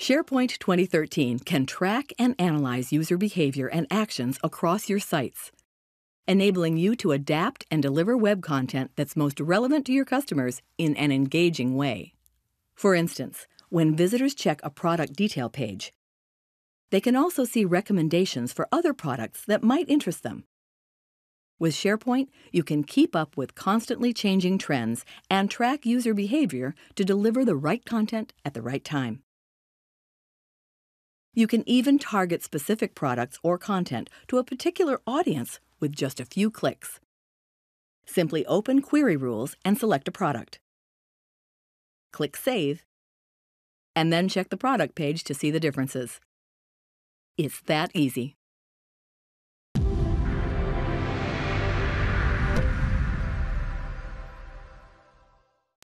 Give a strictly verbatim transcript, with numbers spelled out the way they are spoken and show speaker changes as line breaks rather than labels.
SharePoint twenty thirteen can track and analyze user behavior and actions across your sites, enabling you to adapt and deliver web content that's most relevant to your customers in an engaging way. For instance, when visitors check a product detail page, they can also see recommendations for other products that might interest them. With SharePoint, you can keep up with constantly changing trends and track user behavior to deliver the right content at the right time. You can even target specific products or content to a particular audience with just a few clicks. Simply open Query Rules and select a product. Click Save, and then check the product page to see the differences. It's that easy.